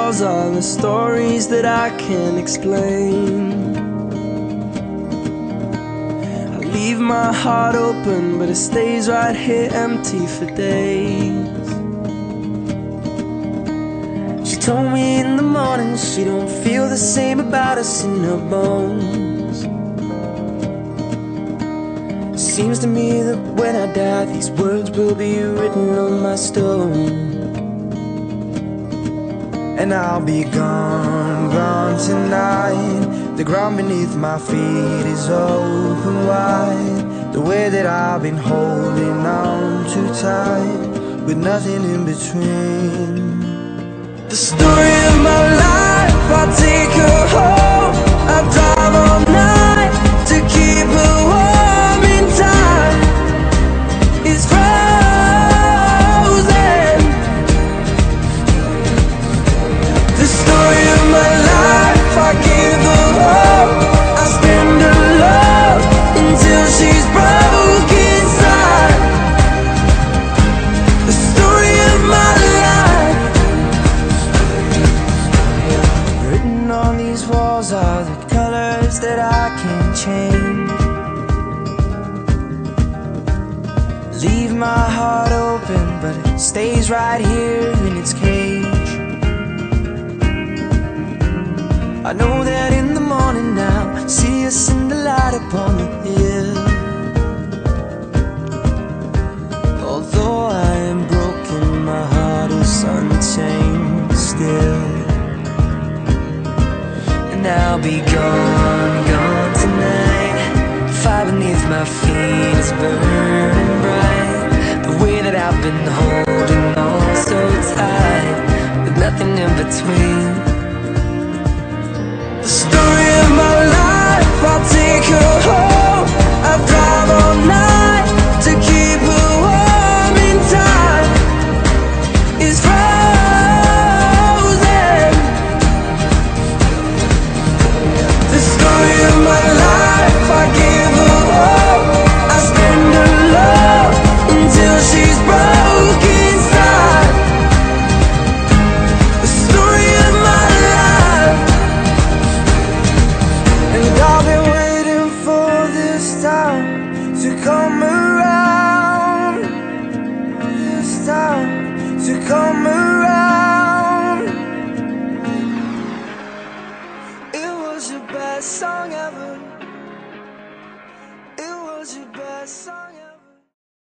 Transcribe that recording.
walls are the stories that I can't explain. I leave my heart open, but it stays right here empty for days. She told me in the morning she don't feel the same about us in her bones. Seems to me that when I die, these words will be written on my stone. And I'll be gone, gone tonight. The ground beneath my feet is open wide. The way that I've been holding on too tight, with nothing in between. The story of my life, I'll take her home. I'll drive all night to keep her warm in time. It's frozen. The story of my life, I give her hope. I spend her love until she's broke inside. The story of my life, written on these walls are the colors that I can't change. Leave my heart open, but it stays right here in its cage. I know that in the morning now, see us in the light upon the hill. Although I am broken, my heart is untamed still. And I'll be gone, gone tonight. Fire beneath my feet is burning bright. The way that I've been holding on so tight, with nothing in between. The story of my life, I'll take her home. I'll drive all night to keep her warm in time. It's frozen. The story of my life, I give her hope. I spend her love until she's broke inside. The story of my life. And I've been waiting for this time to come around. This time to come around. It was your best song ever. It was your best song.